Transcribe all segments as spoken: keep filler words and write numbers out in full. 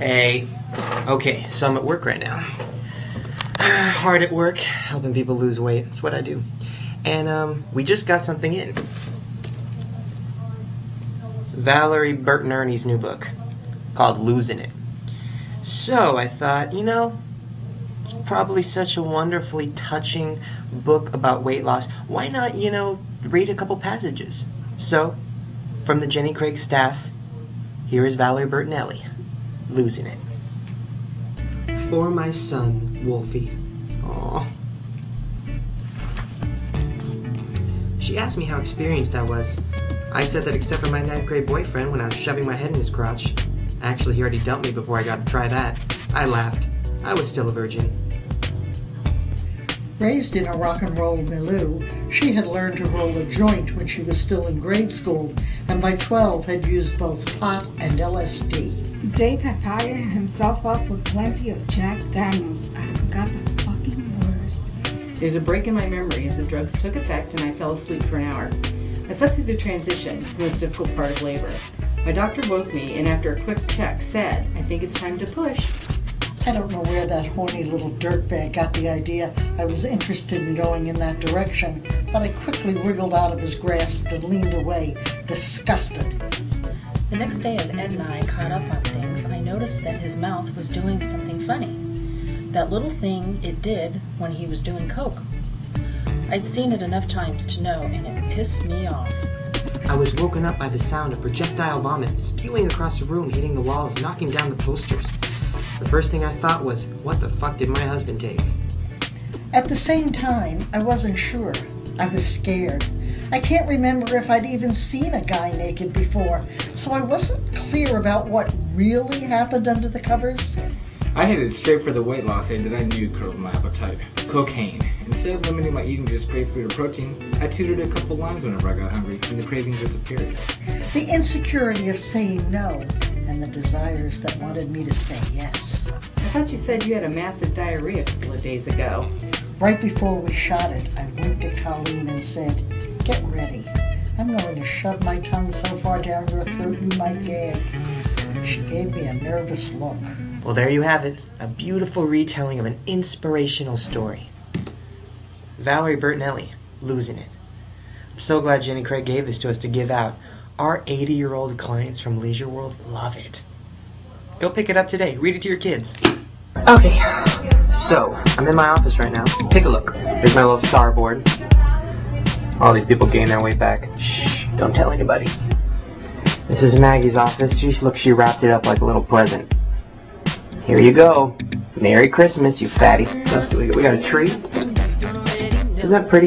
Hey. Okay, so I'm at work right now. Hard at work, helping people lose weight. That's what I do. And um, we just got something in. Valerie Bertinelli's new book called Losing It. So I thought, you know, it's probably such a wonderfully touching book about weight loss. Why not, you know, read a couple passages? So, from the Jenny Craig staff, here is Valerie Bertinelli, Losing It. For my son, Wolfie. Aww. She asked me how experienced I was. I said that except for my ninth grade boyfriend when I was shoving my head in his crotch. Actually, he already dumped me before I got to try that. I laughed. I was still a virgin. Raised in a rock and roll milieu, she had learned to roll a joint when she was still in grade school, and by twelve had used both pot and L S D. Dave had fired himself up with plenty of Jack Daniels. I forgot the fucking words. There's a break in my memory as the drugs took effect and I fell asleep for an hour. I slept through the transition, the most difficult part of labor. My doctor woke me and after a quick check said, I think it's time to push. I don't know where that horny little dirtbag got the idea I was interested in going in that direction, but I quickly wriggled out of his grasp and leaned away, disgusted. The next day, as Ed and I caught up on things, I noticed that his mouth was doing something funny. That little thing it did when he was doing coke. I'd seen it enough times to know, and it pissed me off. I was woken up by the sound of projectile vomit spewing across the room, hitting the walls, knocking down the posters. The first thing I thought was, what the fuck did my husband take? At the same time, I wasn't sure. I was scared. I can't remember if I'd even seen a guy naked before, so I wasn't clear about what really happened under the covers. I headed straight for the weight loss aid that I knew curbed my appetite. Cocaine. Instead of limiting my eating to just great food or protein, I tutored a couple lines whenever I got hungry, and the cravings disappeared. The insecurity of saying no, and the desires that wanted me to say yes. I thought you said you had a massive diarrhea a couple of days ago. Right before we shot it, I winked at Colleen and said, get ready. I'm going to shove my tongue so far down your throat you might gag. She gave me a nervous look. Well, there you have it. A beautiful retelling of an inspirational story. Valerie Bertinelli, Losing It. I'm so glad Jenny Craig gave this to us to give out. Our eighty-year-old clients from Leisure World love it. Go pick it up today. Read it to your kids. Okay, so I'm in my office right now. Take a look. There's my little star board. All these people gain their weight back. Shh, don't tell anybody. This is Maggie's office. She looks, she wrapped it up like a little present. Here you go. Merry Christmas, you fatty. What do we got? We got a tree. Isn't that pretty?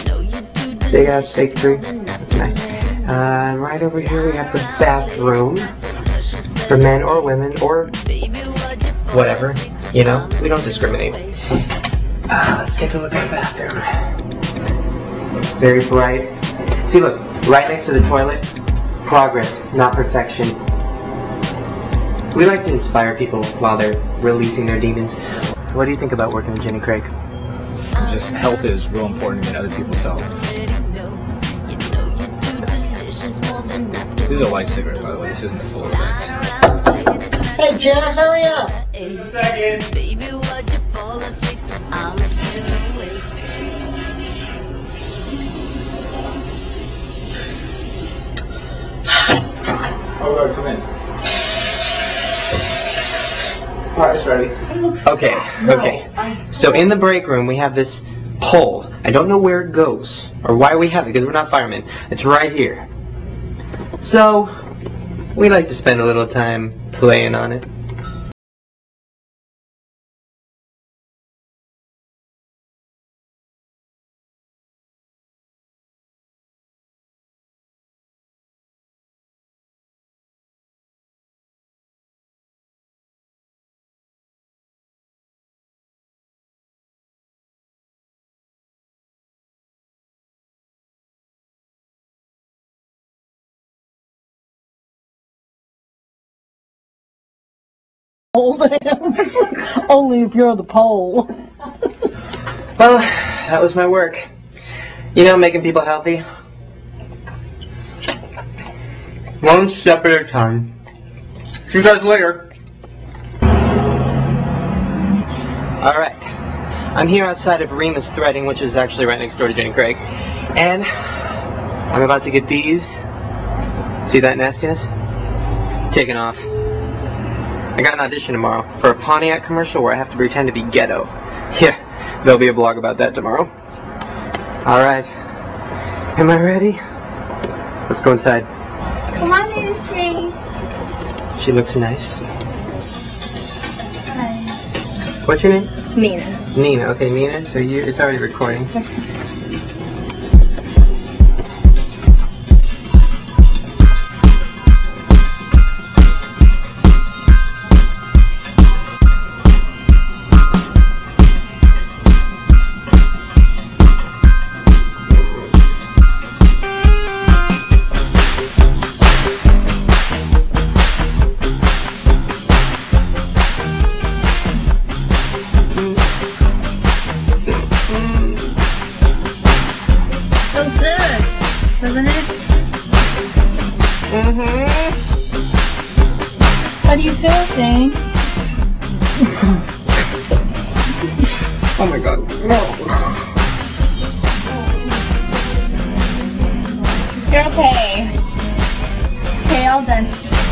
Big ass fake tree. That's nice. Uh, right over here we have the bathroom for men or women or whatever. You know, we don't discriminate. Uh, let's take a look at the bathroom. Very bright. See, look, right next to the toilet. Progress, not perfection. We like to inspire people while they're releasing their demons. What do you think about working with Jenny Craig? Just health is real important in other people's health. This is a light cigarette, by the way. This isn't a full effect. Hey, Jenna, hurry up! Just a second. Oh, guys, come in. Alright, it's ready. Okay, okay. So in the break room we have this pole. I don't know where it goes or why we have it because we're not firemen. It's right here. So we like to spend a little time playing on it. Hold hands. Only if you're the pole. Well, that was my work. You know, making people healthy. One step at a time. See you guys later. Alright. I'm here outside of Remus Threading, which is actually right next door to Jenny Craig. And I'm about to get these. See that nastiness? Taken off. I got an audition tomorrow for a Pontiac commercial where I have to pretend to be ghetto. Yeah, there'll be a blog about that tomorrow. Alright. Am I ready? Let's go inside. Come on in, Shane. She looks nice. Hi. What's your name? Nina. Nina. Okay, Nina. So you, it's already recording. How do you feel, Shane? Oh my god. No. You're okay. Okay, all done.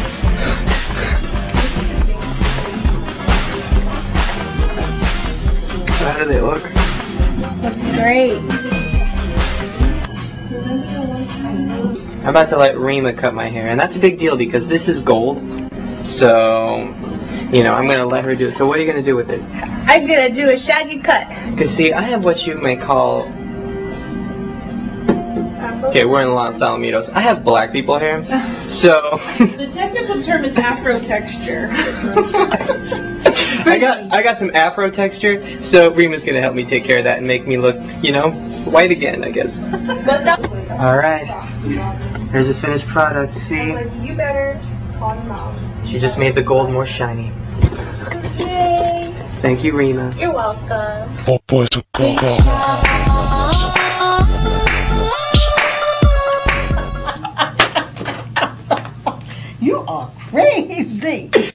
How do they look? Looks great. I'm about to let Rima cut my hair, and that's a big deal because this is gold. So, you know, I'm going to let her do it. So what are you going to do with it? I'm gonna do a shaggy cut. Because, see, I have what you may call... Okay, we're in Los Alamitos. I have black people hair, so... The technical term is afro texture. I got I got some afro texture, so Rima's going to help me take care of that and make me look, you know, white again, I guess. Alright, here's the finished product, see? You better call them out. She just made the gold more shiny. Yay. Thank you, Rima. You're welcome. Oh, boys, go, go, go. You are crazy.